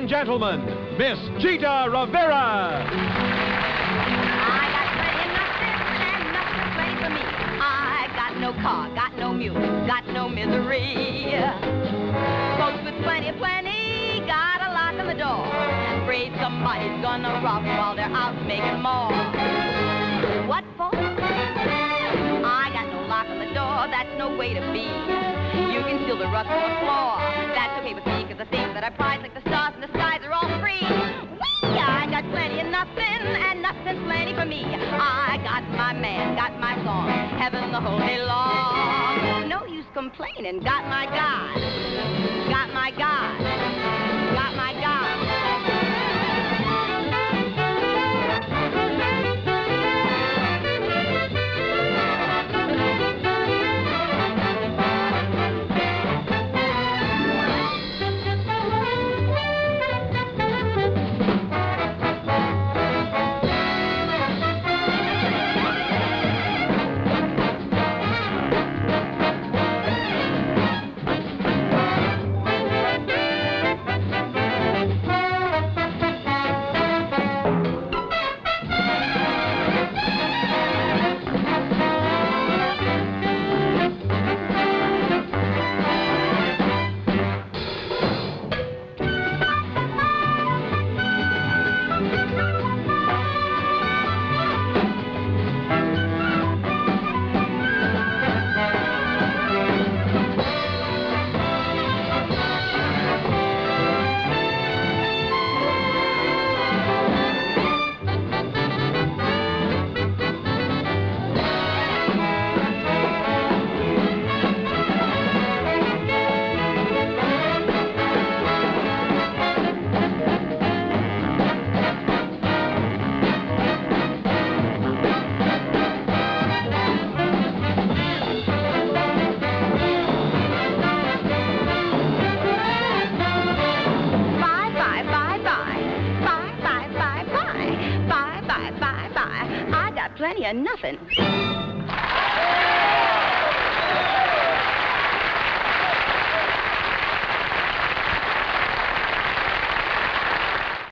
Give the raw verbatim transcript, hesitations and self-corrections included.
and gentlemen, Miss Chita Rivera. I got plenty of nothing and nothing's plenty for me. I got no car, got no mule, got no misery. Folks with plenty of plenty got a lock on the door. Afraid somebody's gonna rob them while they're out making more. What for? I got no lock on the door, that's no way to be. You can steal the rust from the floor. That's okay with me, because the things that I prize, like the stars in the skies, are all free. Whee! I got plenty of nothing, and nothing's plenty for me. I got my man, got my song, heaven the whole day long. No use complaining, got my God, got my God, got my God. Plenty of nothing.